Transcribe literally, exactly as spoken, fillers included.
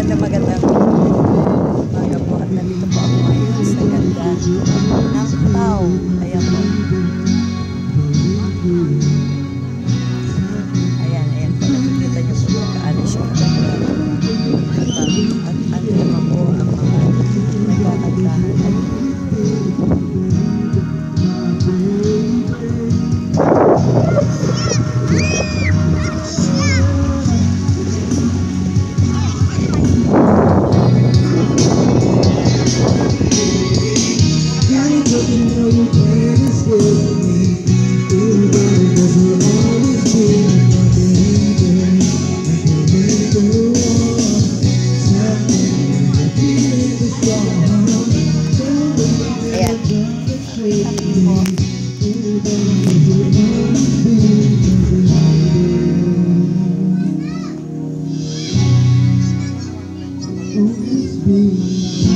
Maganda magandang umaga po at nandito po ako ngayon sa ganda ng Tao. Ayan po. Ayan, ayan po. Nakikita niyo po kung kaano siya kaganda. At ano naman po ang mga nagkakantahan. Always be